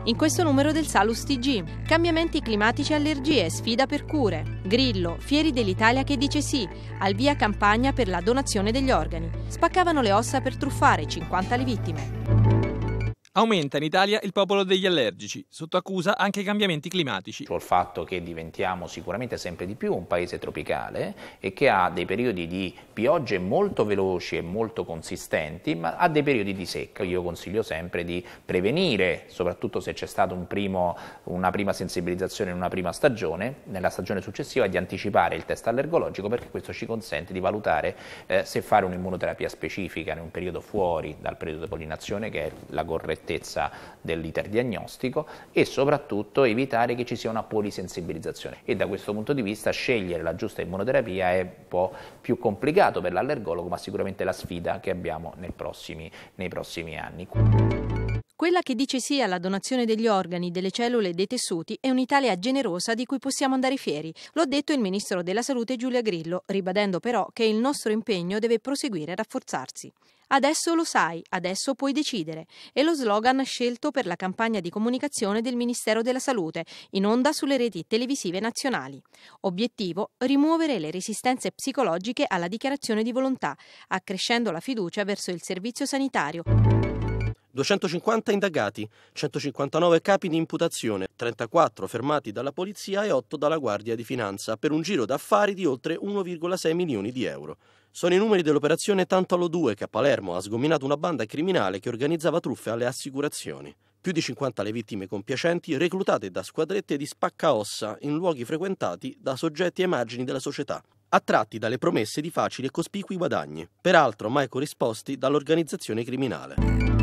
In questo numero del Salus TG, cambiamenti climatici e allergie, sfida per cure. Grillo, Fieri dell'Italia che dice sì, al via campagna per la donazione degli organi. Spaccavano le ossa per truffare, 50 le vittime. Aumenta in Italia il popolo degli allergici, sotto accusa anche i cambiamenti climatici. Il fatto che diventiamo sicuramente sempre di più un paese tropicale e che ha dei periodi di piogge molto veloci e molto consistenti, ma ha dei periodi di secca. Io consiglio sempre di prevenire, soprattutto se c'è stata una prima sensibilizzazione in una prima stagione, nella stagione successiva di anticipare il test allergologico, perché questo ci consente di valutare se fare un'immunoterapia specifica in un periodo fuori dal periodo di pollinazione, che è la correttezza dell'iter diagnostico, e soprattutto evitare che ci sia una polisensibilizzazione. E da questo punto di vista scegliere la giusta immunoterapia è un po' più complicato per l'allergologo, ma sicuramente la sfida che abbiamo nei prossimi anni. Quella che dice sì alla donazione degli organi, delle cellule e dei tessuti è un'Italia generosa di cui possiamo andare fieri. Lo ha detto il ministro della Salute Giulia Grillo, ribadendo però che il nostro impegno deve proseguire e rafforzarsi. Adesso lo sai, adesso puoi decidere. È lo slogan scelto per la campagna di comunicazione del Ministero della Salute, in onda sulle reti televisive nazionali. Obiettivo: rimuovere le resistenze psicologiche alla dichiarazione di volontà, accrescendo la fiducia verso il servizio sanitario. 250 indagati, 159 capi di imputazione, 34 fermati dalla polizia e 8 dalla Guardia di Finanza, per un giro d'affari di oltre 1,6 milioni di euro. Sono i numeri dell'operazione Tantalo 2, che a Palermo ha sgominato una banda criminale che organizzava truffe alle assicurazioni. Più di 50 le vittime compiacenti, reclutate da squadrette di spaccaossa in luoghi frequentati da soggetti ai margini della società, attratti dalle promesse di facili e cospicui guadagni, peraltro mai corrisposti dall'organizzazione criminale.